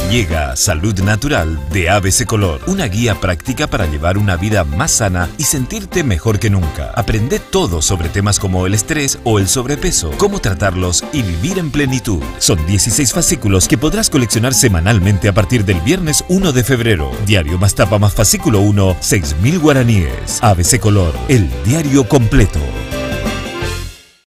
Llega Salud Natural de ABC Color, una guía práctica para llevar una vida más sana y sentirte mejor que nunca. Aprende todo sobre temas como el estrés o el sobrepeso, cómo tratarlos y vivir en plenitud. Son 16 fascículos que podrás coleccionar semanalmente a partir del viernes 1 de febrero. Diario más tapa más fascículo 1, 6.000 guaraníes. ABC Color, el diario completo.